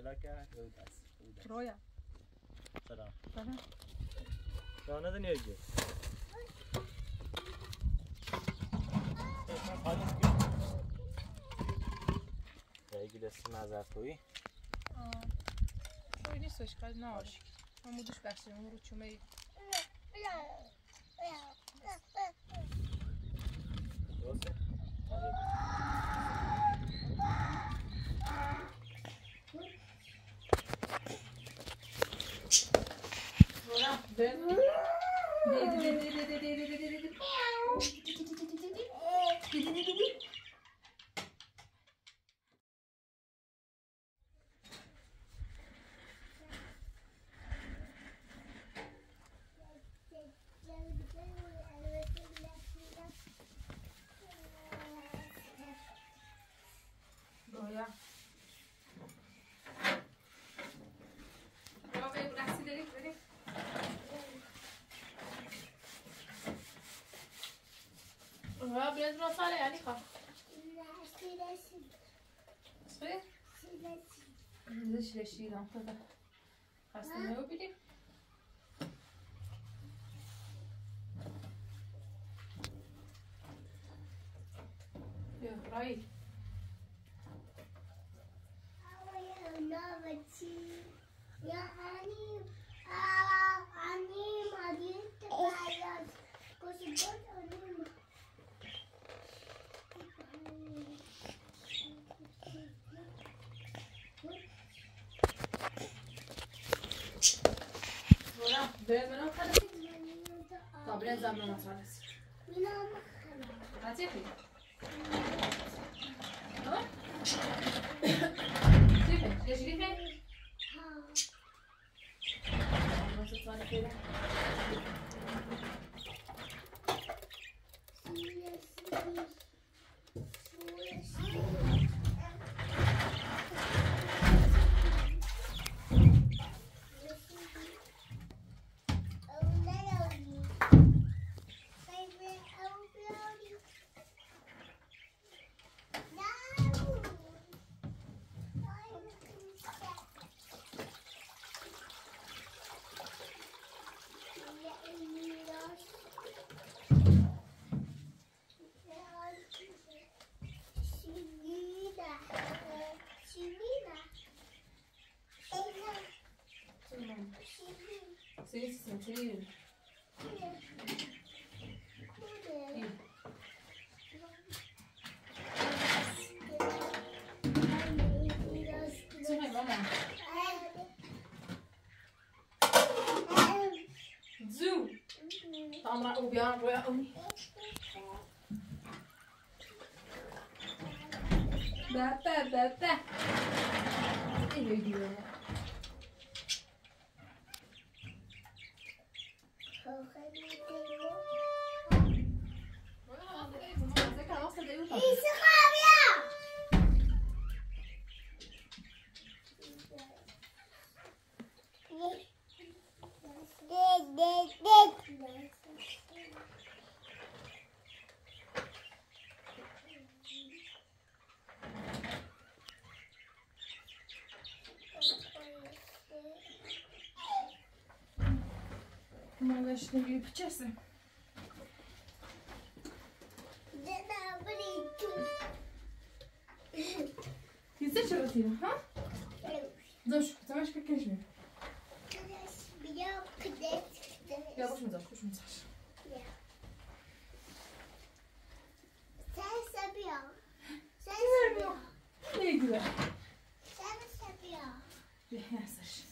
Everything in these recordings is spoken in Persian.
ملاكة رويا سلام سلام شلون هذا يجي يجي اسمع زعفوي شوي نیست اشکال نداره من مودش بخشیم اون رو چومه درسته رویا بگو رقصی داری بریم رویا بیاد رو ساله یعنی خواه صغير؟ ليش ليشيل عم كذا خاصة ما يوبلي يا راي بریم منو خلاص طب بریم زمان خلاص هاتي خي ها شوفي ليش لي خي ما تطلع كده Sì, sì. Zoo. Tamam, o bir an buraya onu. Bebe. Ne diyor? Mogłaś lepiej pociesy. Ty chcesz rotina, ha? Zobacz, co masz jakieś mi? Ja bośmy coś. Nie idę. Nie chcesz.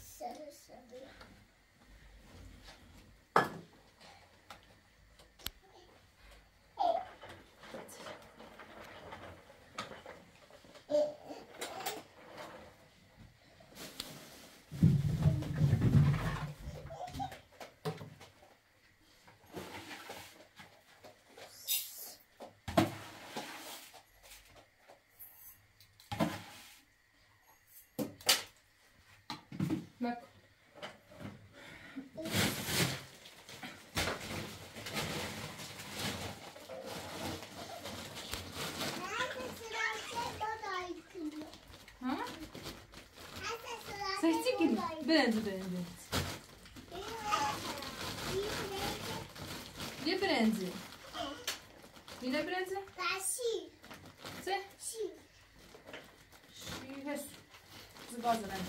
Bak. Ha? كده برنز دي برنز مين برنز سه شي هس زباز برنز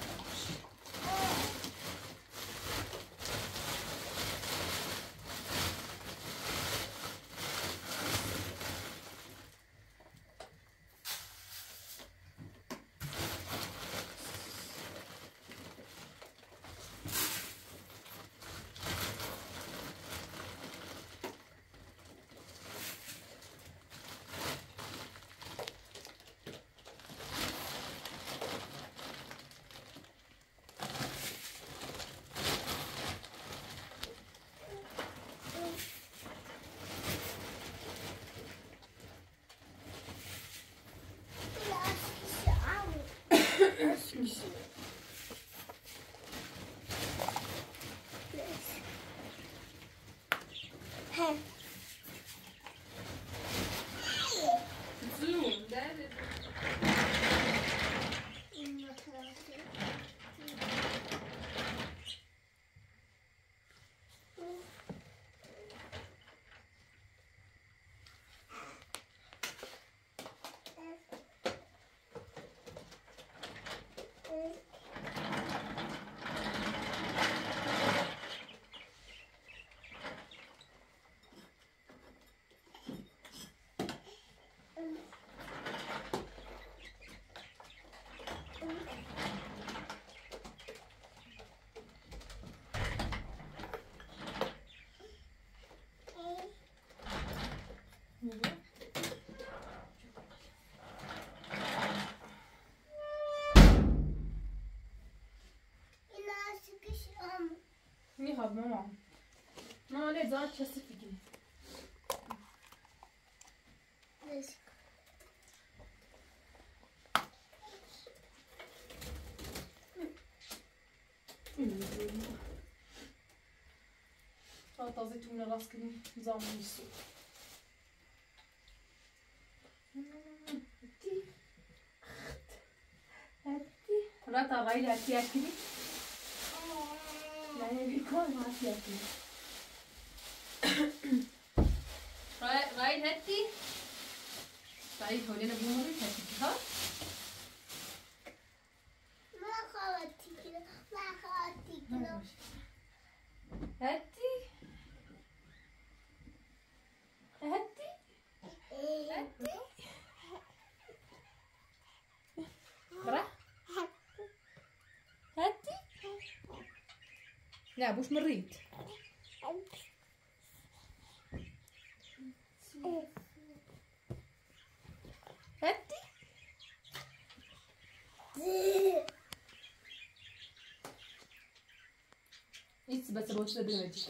زوم ده میخواد ماما ليه زاد شو تجي طازت من راس كذي نظام السوق لا ترى لها تاكلي يعني بيكون ما تاكلي رايد هاتي طيب هولينا بنوري هاتي ها ما خاطي كده هاتي برا هاتي لا بوش مريت هاتي بس بوش بدمجي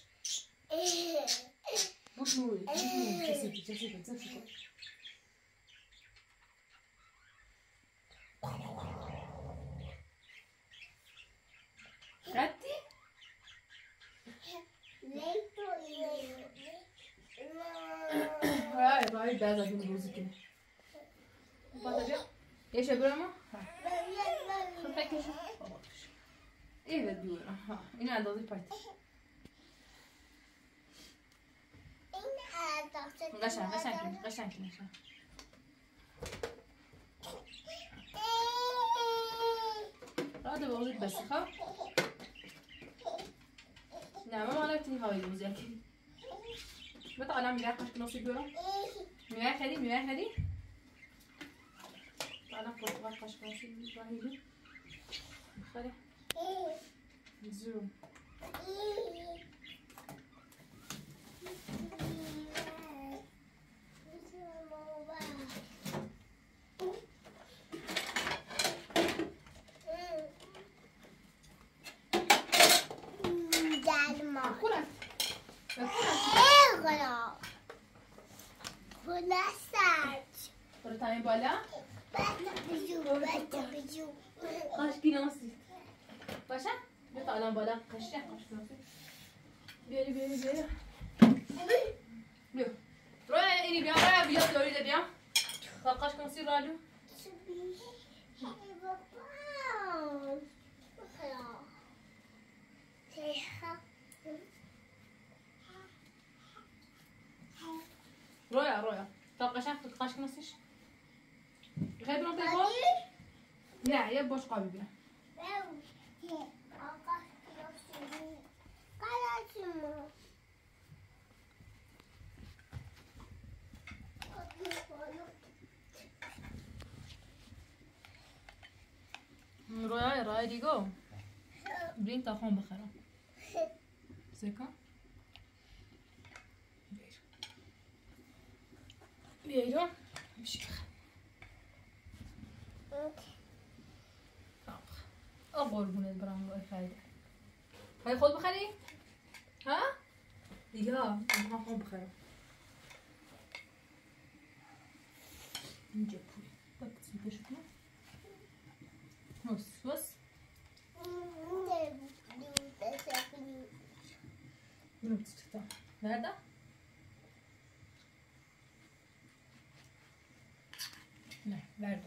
بوش نوري جسيكي هاتي راي بازا في الروز كده ايش يا برامو ايه بدورة ها انا عند ضيف بايت غشان هذا بوظيف بس ها نعم ما عرفتني هاي الوزيك بطلع مياه قش نص بيرو مياه خدي طلع فوق قش نص راهي خلي زوم Pertanyaan bola? بجو Kaç kilo nasıl? Başa? Bir tane bola kaç nasıl? Biri. Yok. Roya ini bien, roya bien, Florida bien. Kaç nasıl radyo? قشنگ قشنگ نسیش خیلی برام تکو نه یه باش قابی بیارم رای دیگو بریم تا خون بخرم سکا بیایرو میشه قربونت برم وای خریده های خود بخری؟ ها؟ دیگه ها من خود بخرم اینجا پولی بکسی بشکنم وس bunu tuttum. Nerede? Ne? Verdim.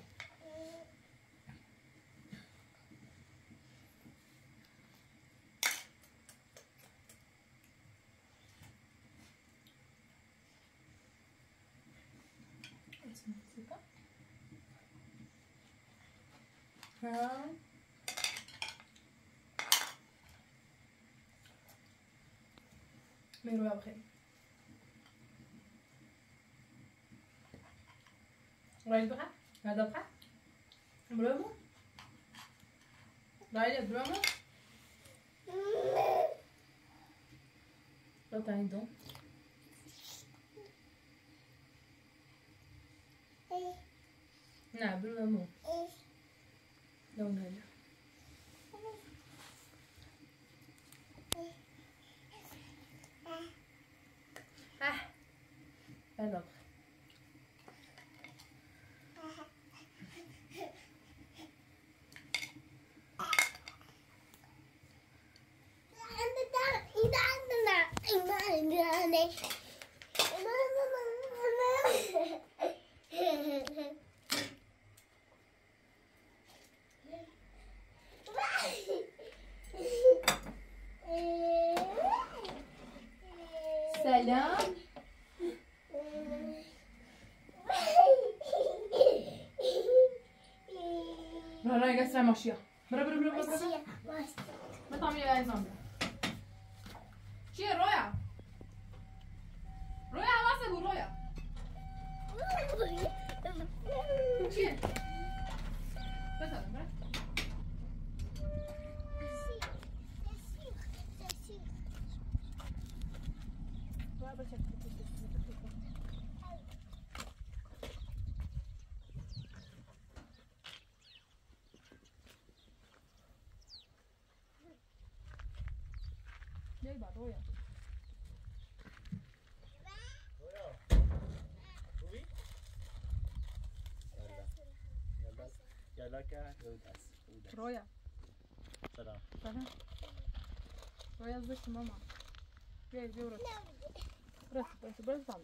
Ha. میرو بخیر. راید بخیر. راید بخیر. برامو. راید برامو. Wat ben je dan? Nou, برامو. Dan nee. Verder. Selam. Rara göster maşıya. Bıra. Ben tam yere ayzam bıra. Çiğ Roya. Roya havası bu Roya. Çiğ. Bakalım bıra. Gel bak Roya. رویا خوبی؟ یالا که Roya. سلام Roya zırt mama. Gel burası. Burası tamam.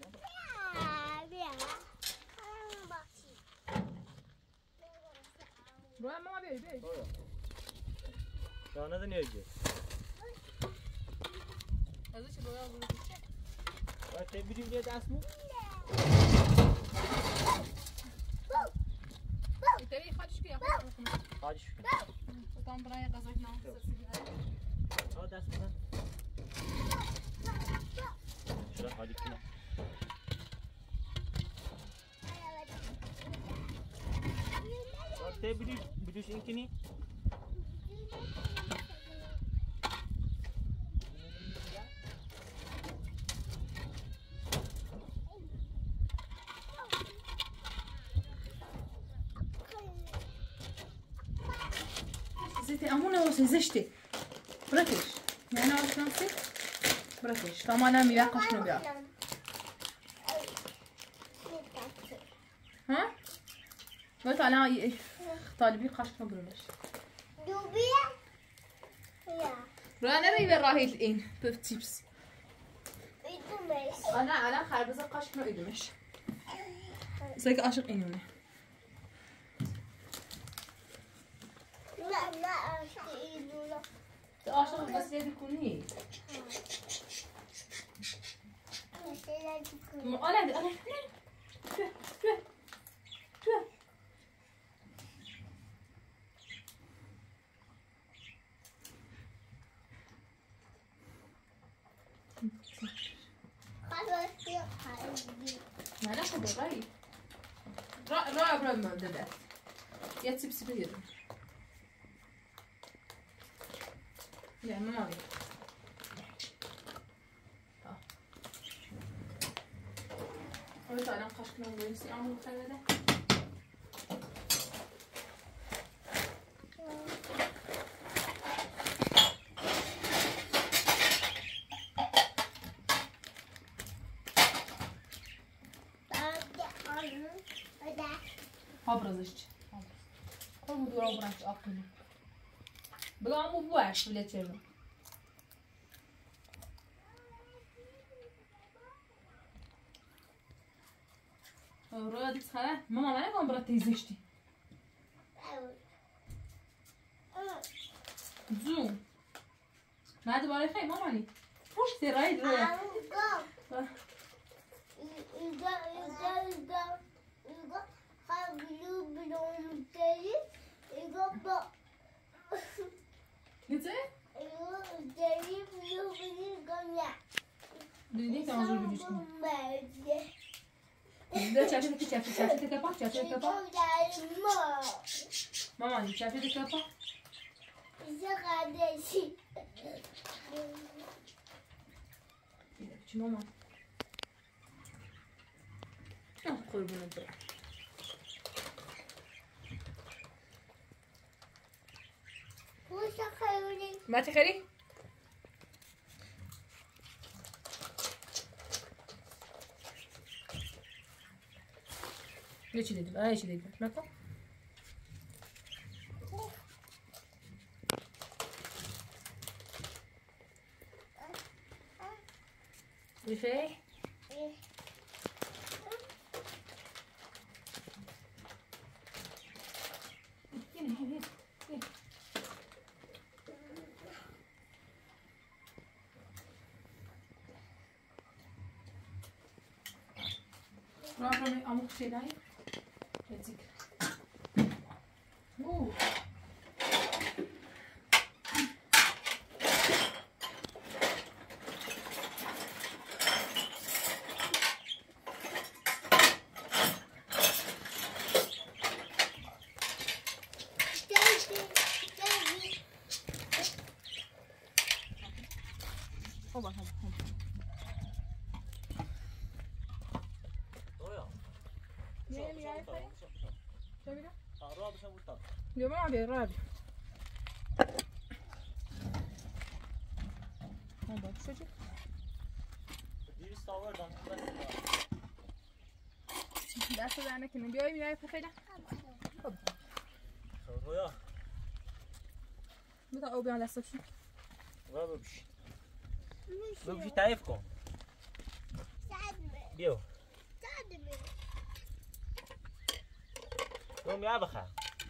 Roya mama bey. رویا شانه da niye gidiyor? از چه رویا برو چه؟ باید تبریم بیاد اسمو؟ İteri خودش بیا. خواهدش کن Tam buraya gazak ne آه دست بزن شده خواهدی کنم باید تبریم بدوش این کنی؟ زيتي امونه وسي زشتي بركش يعني انا شلونسي بركش طبعا انا مياقه شنو بيا ها قلت انا طالبي قاش شنو بلش دوبيا يا رانا ري راهي الين بتيبس بيدومش انا خربزه قاش شنو يدمش زيك عاشق انوني لا أشتري عاشق بس يدي كوني انا خلاص يا حبيبي. ما ناخذ الرأي رأي ما بدأت يا تسبسب يده لا ما أبي أبي تعالى نقاشنا ونسي أعمل خير ده أبرزش خذ دور أبرز أقله بلا مو بواش ولا تجرب راد خلاص ماما ما نبغى برات تيزشتي زوم ما عاد بالي خي ماما لي وش ترايد ولا ديني كان زور بيجيكم ده شافتك كبا شافتك كبا ماما دي شافتك كبا شو ماما قربون الدرع ما تخلي ليش يديك ايش يديك نكو ايش هي رابع أمور شيء يجيك اليوم رابع رابع هذا شجر دي استوى ده لا أصل أنا كنا بيوي فخيلة رويا متى أو بيعمل أسف شو بمشي تعرفكم بيو يوم يا بخا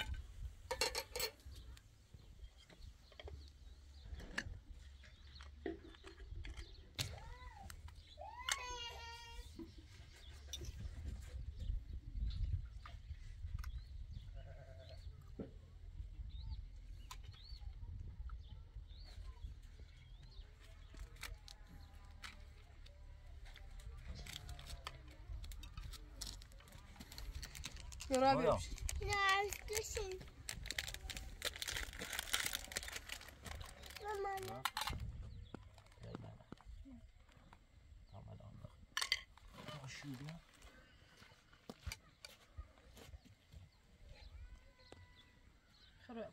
رابع لا كشن ماما خراب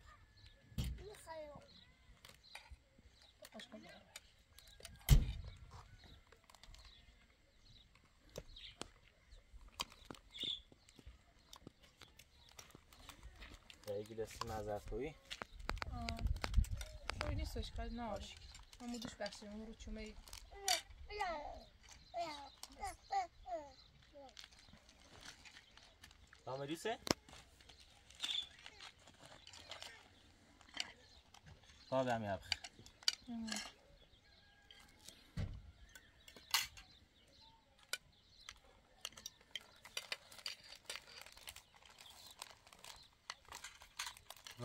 جلسه نظرتویی شوی نیستش خیلی نه عمودش بخشیم اون رو چومه آمدیسه؟ تا به همی هبخ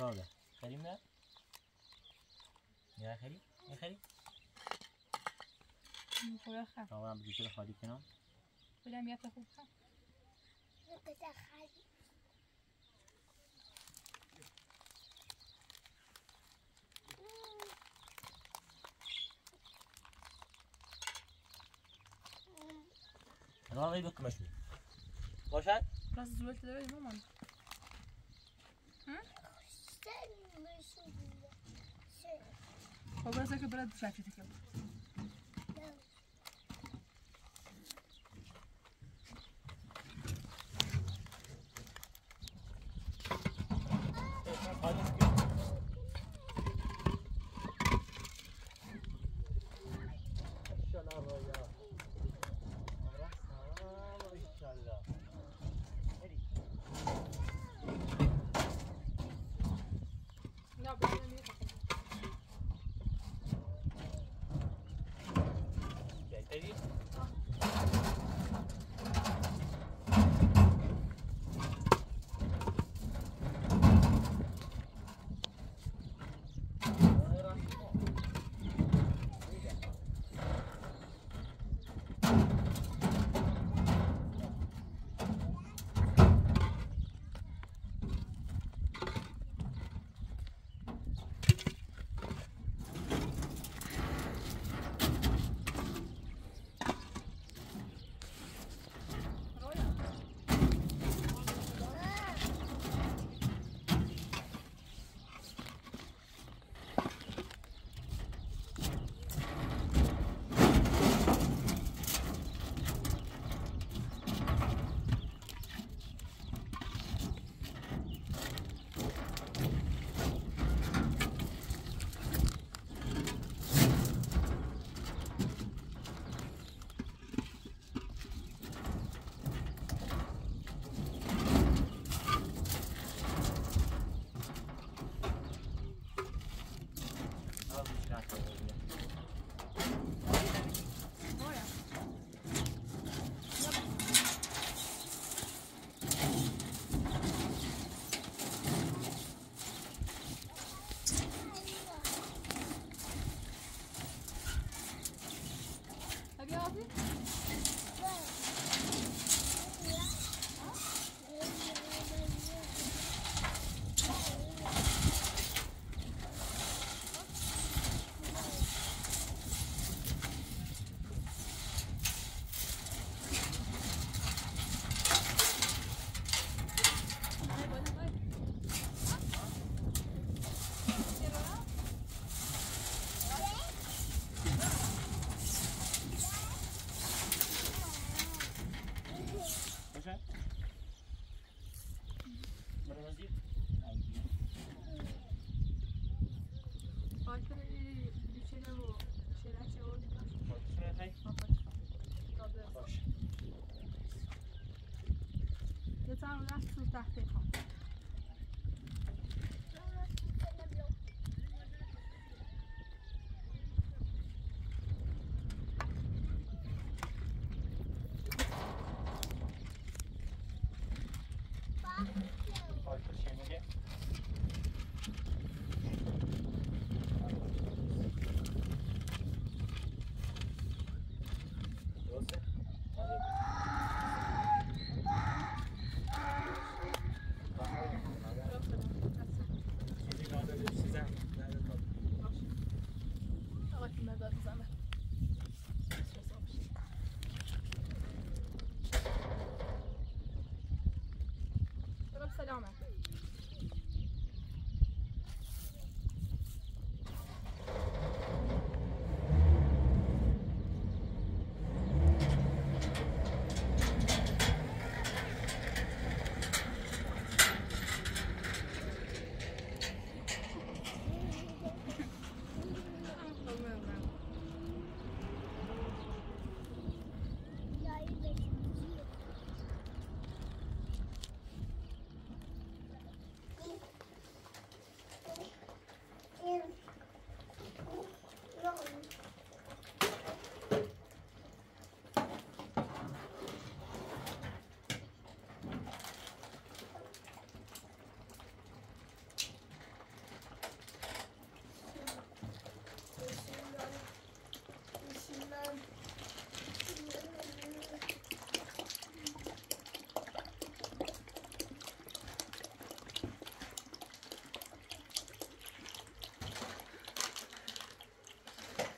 براده خریم نه؟ نه خری؟ نه خری؟ خوبه خب آقا هم بگیشه خالی کنم بودم یه خوب خب بده خالی انا غير بكم شوي باشد راس زولت داره مامان خب برسه که برات شاکی تکم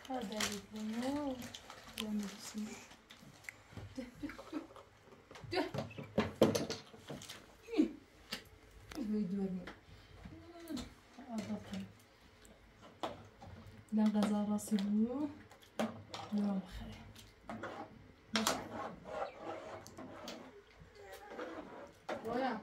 هذا يبغى يعمل اسمه ده يدورني لا غزال راسي بو يوم خير ولا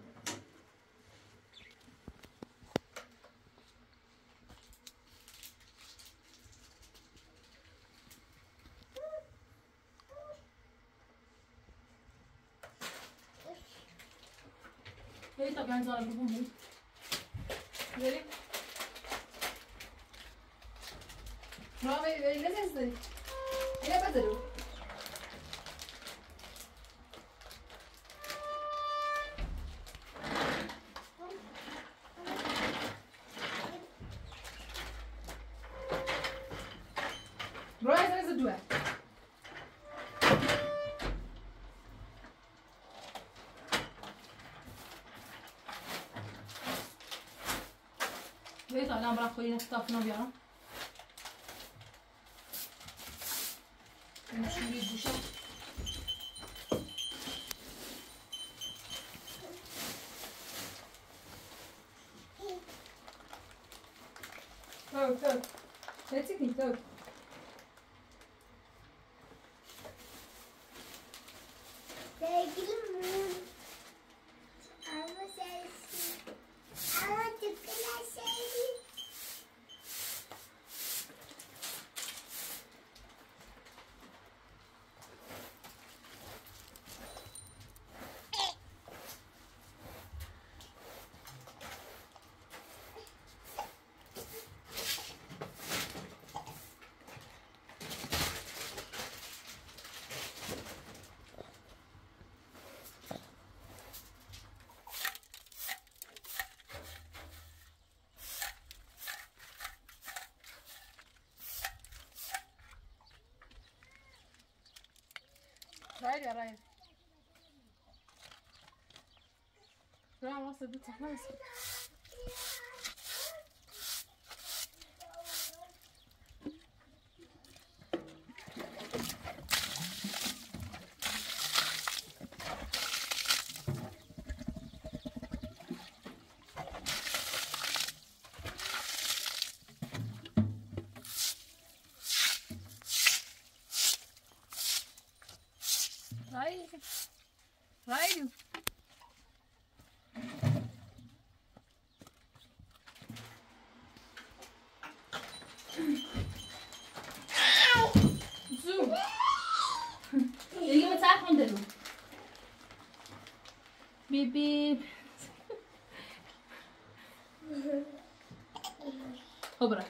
هي طبعا زار بقوم يلي رامي لازم تزني هنا بدلو رايز عايز الدواء ليه طالع برا خلينا ستافنا بيعرف نمشي للدوشة توك توك لا تسكني توك رايد يا رايد لا وصل بيت خلاص رايد زو يجي متاعك من دلو بيب بيب خبرة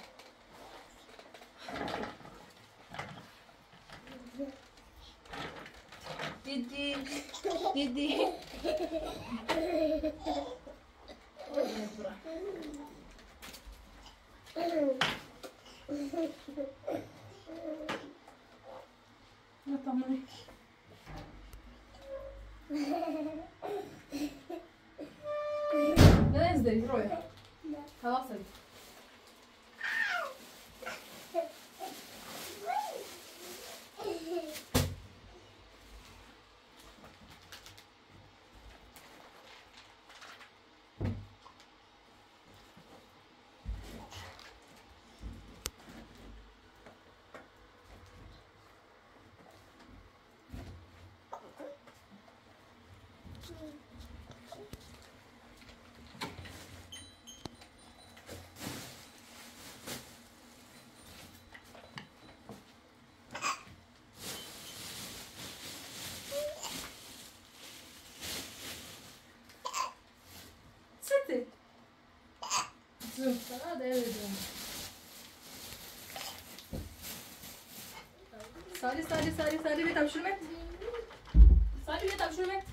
ديدي ديدي يا طمني لا انزلي روحي خلاص ستي زوم هذا يزوم سالي بيت ابشر مت سالي بيت ابشر مت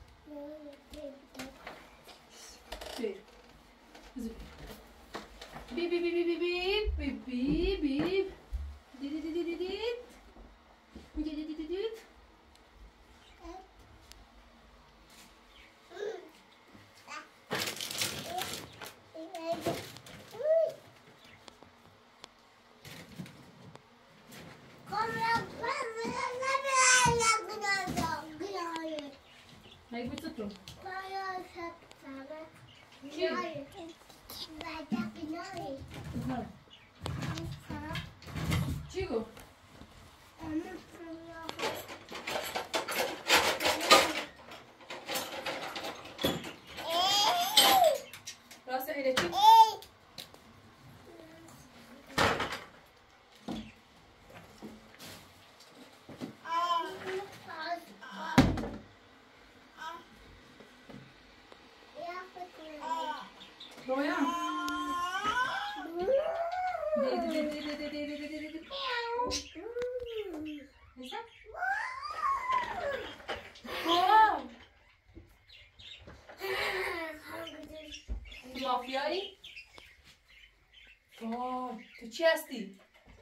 بيب بيب بيب بيب بيب بيب بيب دي دي دي دي دي دي دي دي دي دي هی گوشت رو باید سبت چی؟ نایی بچه نایی چی گفت؟ راست اینه چی؟ رویا مافیایی؟ تو چی هستی؟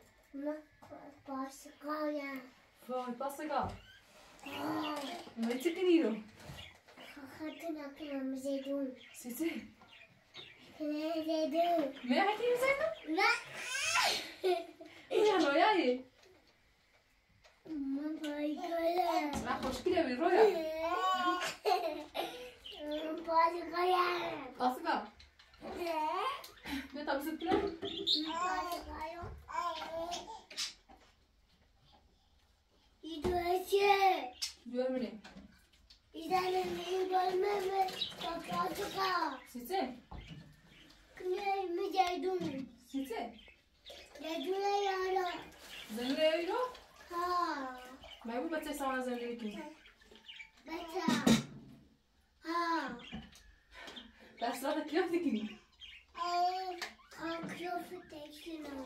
باشقایم وای پاسگاه من چه کنی رو؟ خاطر نکنم زیدون سیسی زیدون من حتی میزنم؟ نه این رویایی؟ من باشقایم من خوشگله بی رویا باشقایم پاسگاه نه تا بزد کنم؟ باشقایم ایدوه چه؟ بیار بینیم ایدانه میبالمه باشقا سیسی؟ کنه میجدون سیسی؟ جدونه یارا زنده ای رو؟ ها من بود بچه سامان زنده کنی بچه ها دست را کلاف کنی کانکلوف تکشنو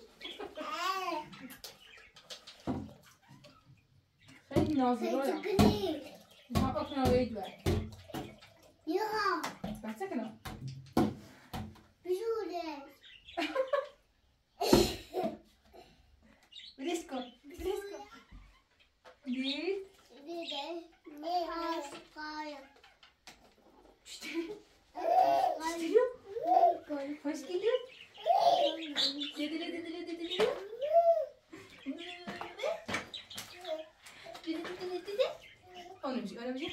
خیلی نازی رویا کنی ما اکنه وید بر یا بچه کنم بجوده بریش کن بریش کن دید دیده میهاش قایم خوش گیدید دیدی دیدی دیدی دیدی دیدی اونو میشه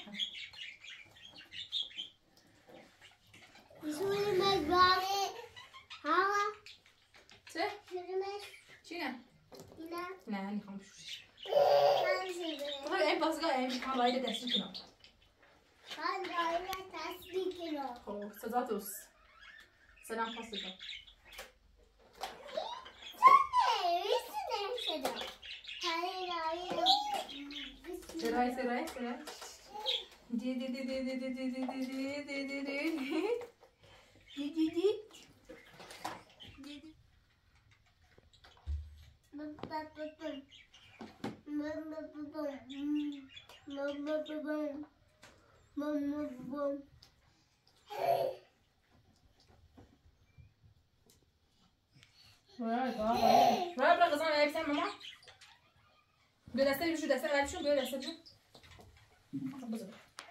بجوده مگاره ها چه؟ بجوده چی نه؟ اینا نه میخوام بشورش تنزیده بخواه این پاسگاه این میخوام باید دستی کنم من دارم تصدیق کنم خب صدا توست سلام پاسگاه سرای سرای سرای دی دی دی دی دی دی دی دی دی دی دی دی دی راي بلا غزان على لسان ماما دو دسته بشو دسته غالب شو دو دسته بشو بزر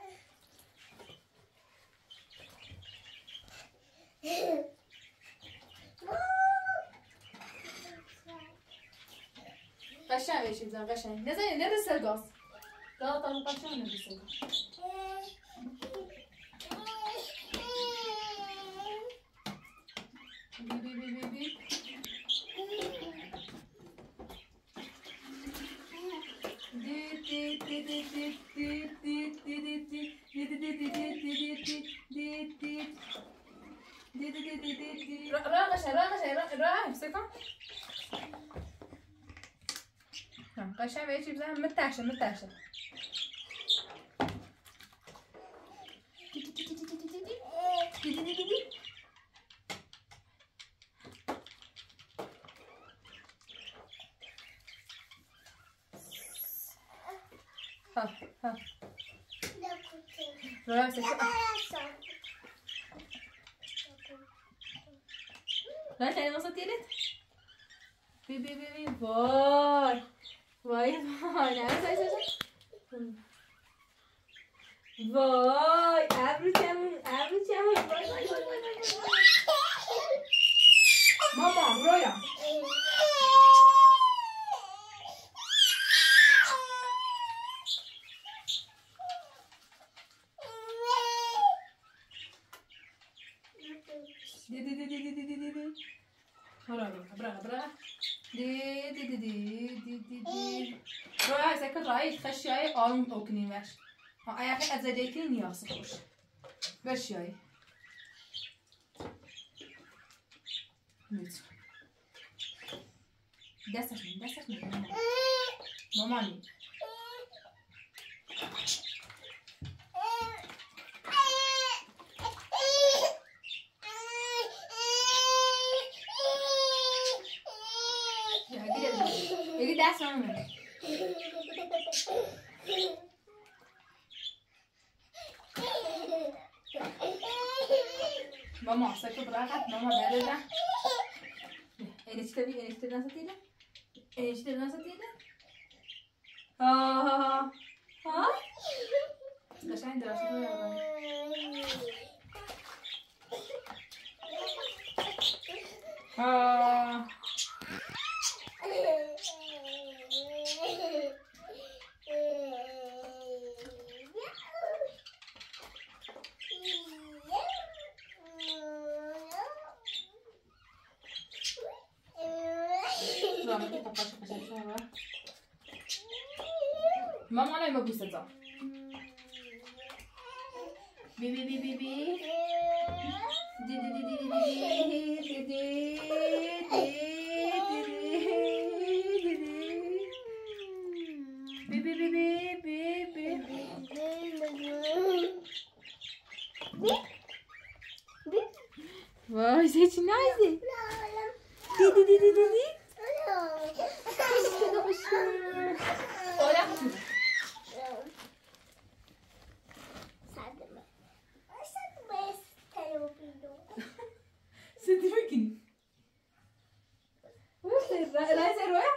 قشنگ بشیم زن قشنگ نزنی نرسل گاز دادا قشنگ نرسل گاز بی بی بی بی بی قشنگ به چی بزنم متعشه ها راسه لا تاني وصلت يدك بي بي بي بي باي باي باي باي ابرو چمون باي باي ماما رویا برا دی رویا سکت رای خشیای آروم اوکنی وش ایاقی از دیتی نیاز خوش بشیای میت دستش مامانی یکی دست مامانی ماما سکت براقت ماما بله اینه چی تبی؟ اینه چی تبی نستیده؟ اینه چی تبی نستیده؟ ها قشنگ درست رو یادم ماما انا ما بوستها بي بي بي بي بي دي دي دي دي دي دي بي بي بي بي بي بي واو زيت نايزي دي دي دي دي دي Senti perché? Lei sei roya?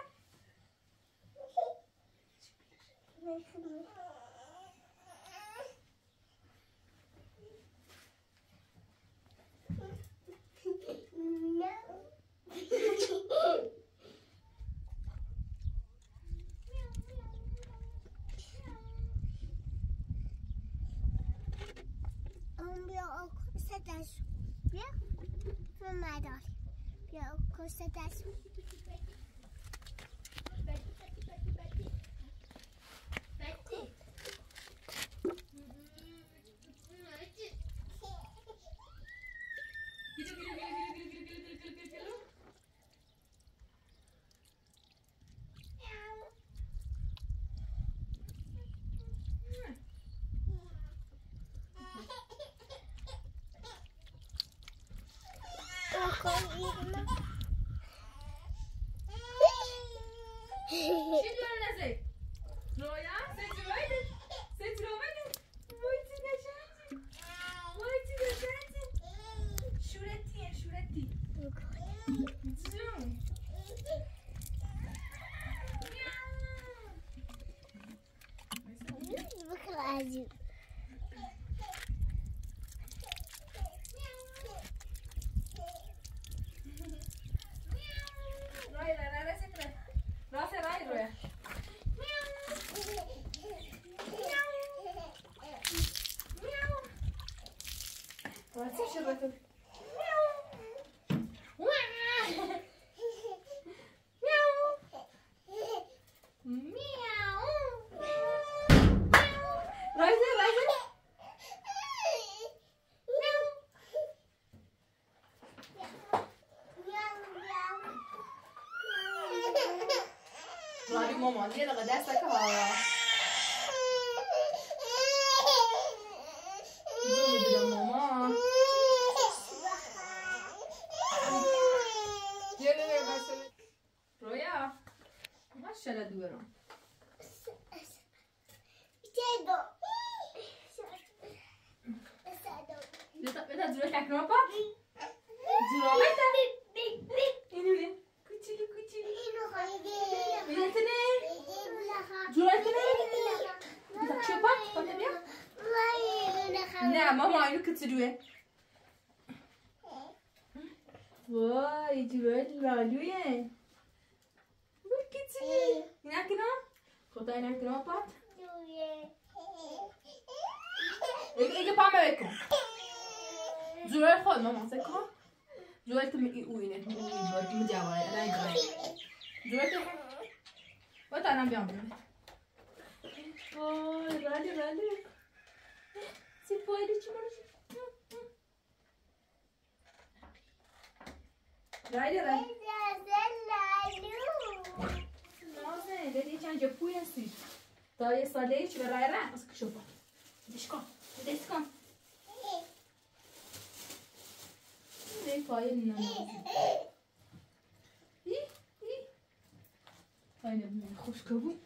مامان یه دقیقه دستک ها زون مامان یه دقیقه بسه رویا ماشاءالله دوبارم بتا زورا تکرار پا زورا بتا اینو بیا کوچیلی بیدتنه زورتنه بتا چه پا بتا بیا نه ماما اینو کتروه وای جورت لالویه وای کتروه اینا کنه خدا اینا کنه پا ایگه پا بکن زورای خود ماما سکن جوالت وينه برج مجاورة أنا يجري جوالت وأنت أنا بيعمل رالي سيبوي دي شمال رالي نازنه دیدی چند جا پوی هستی تا یه ساله چی برای راه از کشو با دیش کن نه پای نمازی پای نمازی خوش کبو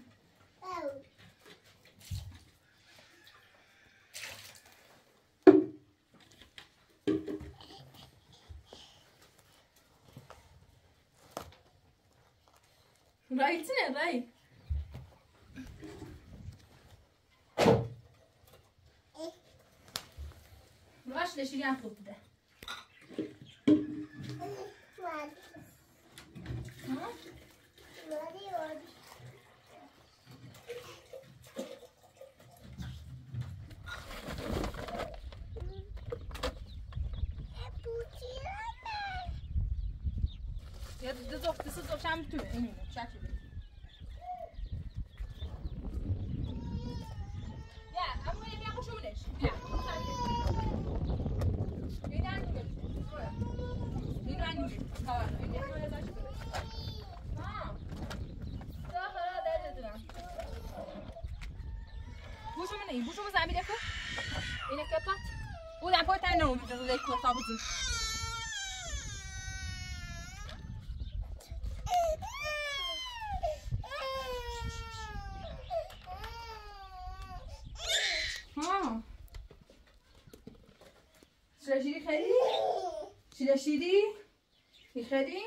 رای چنه رای راش لشیری هم خوب بده Ja, das ist auf Scham tun. Ja, aber wir haben schon nicht. Ja, wir dann gut. Wir dann gut. Klar, wir nehmen mal das gut. Ah. Da da. Bushum زمین کو اینه کپات او دم پای تنو میذاره دیگه کو تابوت ها شیری خیلی شیری خیلی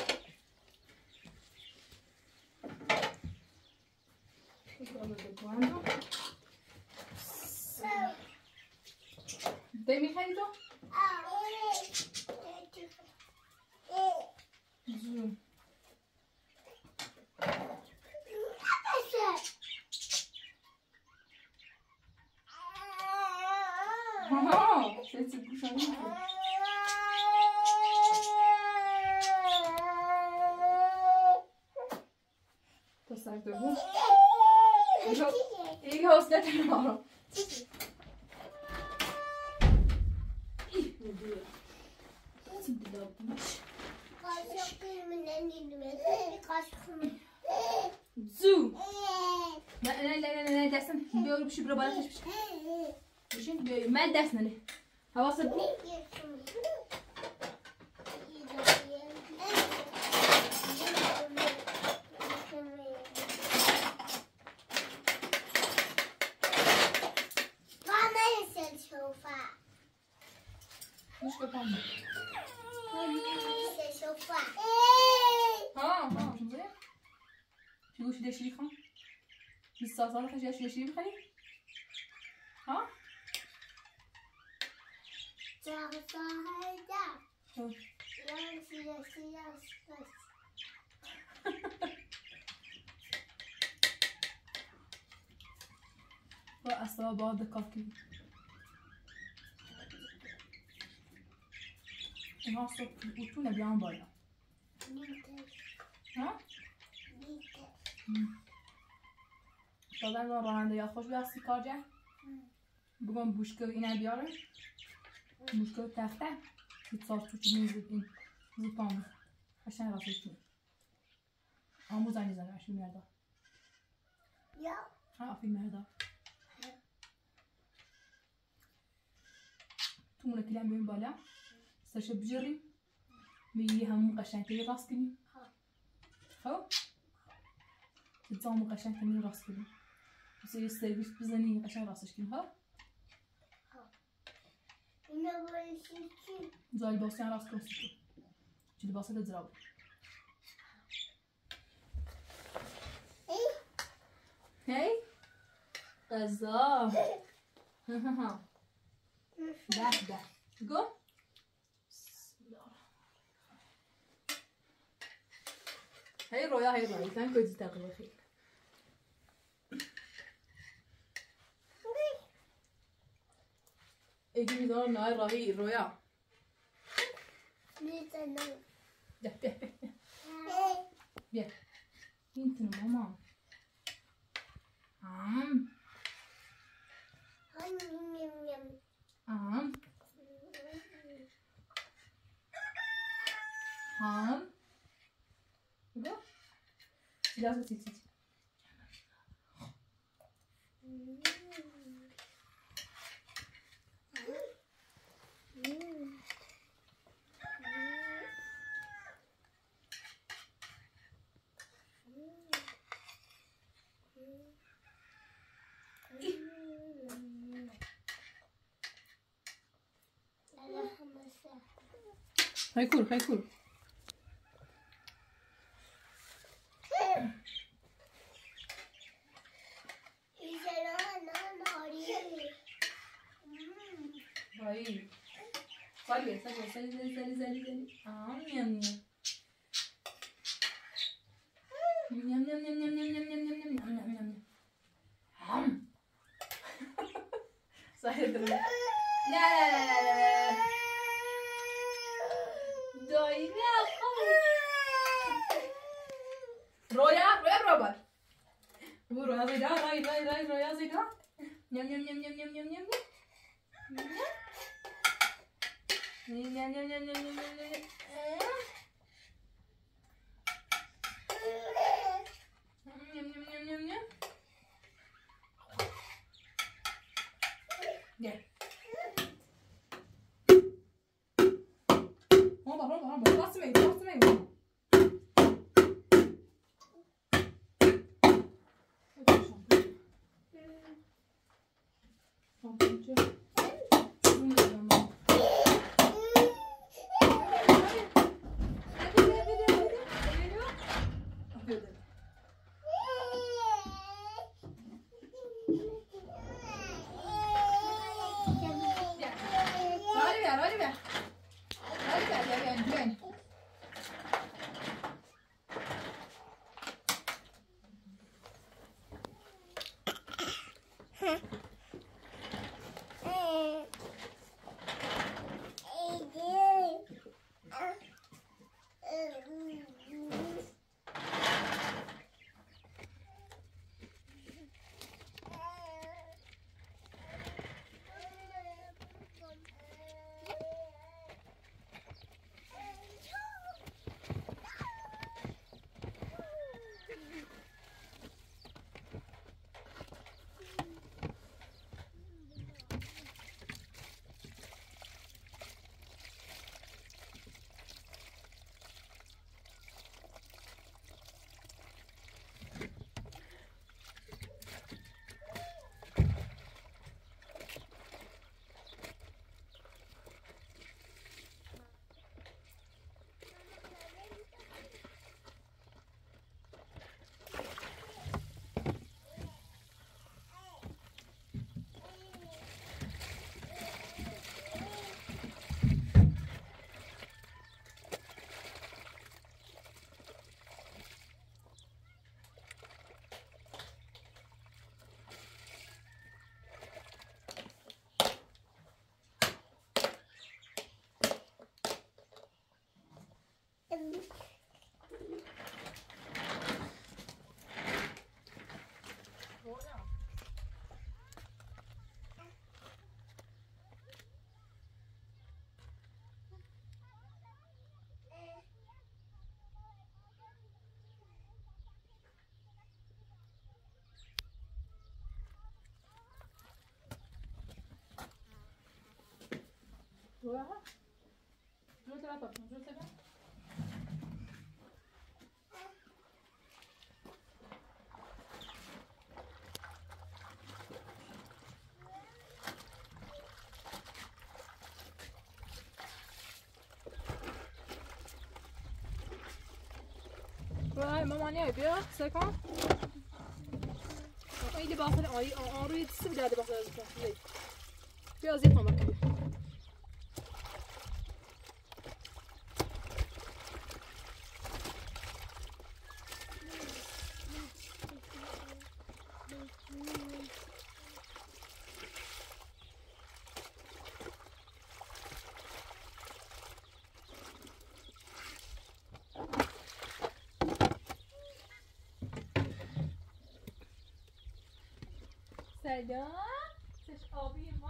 Demi خریدو؟ زوم ها سیتی گوشانی تو سر دو بود ایگه حسنه تنها زو نه دستن بیارو بشی برو بالاتش بشی بشین بیارو من دست ننه حواست بی مش بفهم ها شو زين شو وش دشري خان بالصلصه خش دشري بخلي ها اصلا بعد کافی اینا صبح بوتونه بیان بالا ها دادن ما راننده یا خوش بیاستی کار جه بگم بوشکه اینه بیاره بوشکه تخته یه ساعت تو چی میزد این زیپامو قشنگ راستش کنی آموزنی زنه فیلم مردا یا ها فیلم مردا تو مونه کلیم بیایم بالا سرش بجری میگی همون قشنگی راست کنی خب تزامو قشنگ کنی راست کنی بسه یه سرویس بزنی قشنگ راستش کنی ها اینا باید چی؟ زای باسی هم راست کنی چی لباسه دزراب هی غذا ده گو هی رویا تن کجی تقریبا خیلی ایگی میدونم نای راهی رویا میزنم. بیا بیا بیا بیا این تو ماما آم آم آم بگو سیدا سی سی هاي كول هاي كول هاي صلي صلي صلي صلي صلي صلي يم يم يم يم يم يم يم يم يم يم يم يم يم يم صحيح لا لا لا لا لا دايما رويا رويا برابر رويا زيدا راي راي راي رويا زيدا يم يم يم يم يم يم يم يم يم يم يم يم Yeah. Vamos, passa meio, passa meio. Voilà. Je te la porte, je te la. Ouais, maman est bien, c'est quand il est parti en rue de ce village de Barcelone. Puis on s'y prend ma سلام سش آبی ما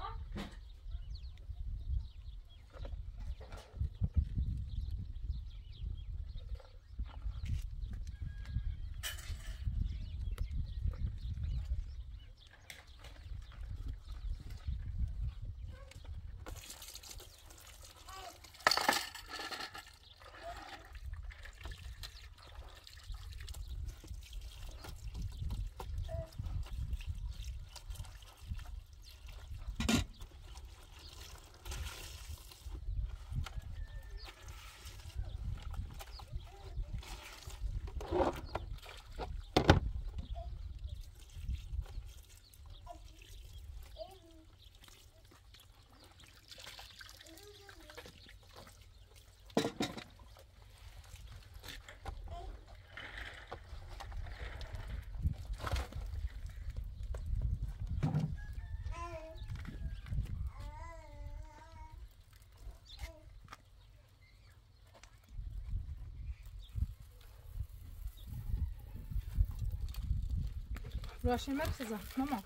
راشن بسازم ماما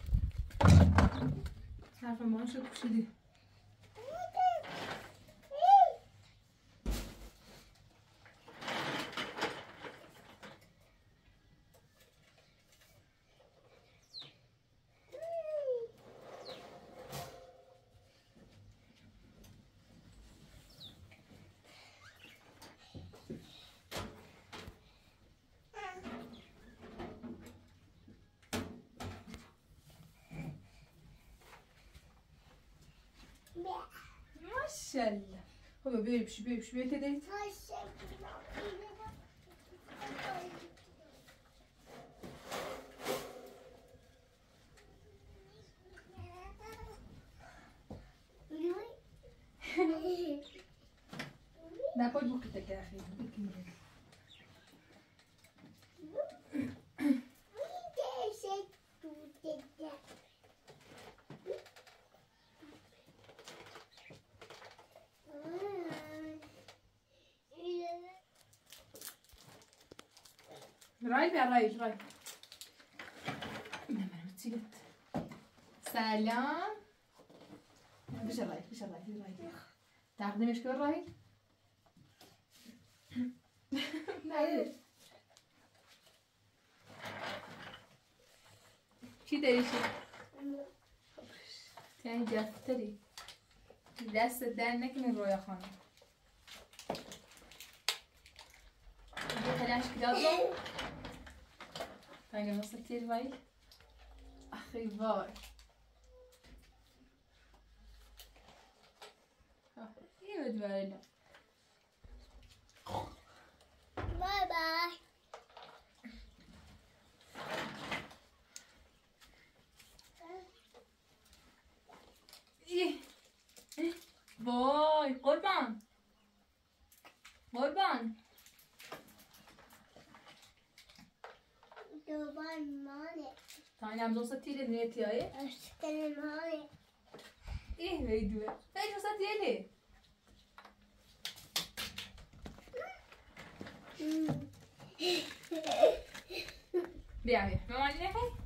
حرف مامان شد پوشیدی ماشاءالله بابا بيمشي بيتدري ناكل بوكتك يا اخي راي سلام بش الراي تقدمش كل راي چی داری شد؟ تنی جفتری دست در نکنی رویا خانم خیلیش کداد رو تنگه نصف تیر وای اخی وای این بود وایلا بای بای وای قربان دوبار مانه تاینم دوستا تیره نیتیایه اشتر مانه ویدوه تایی دوستا تیره بیا مامان نخواه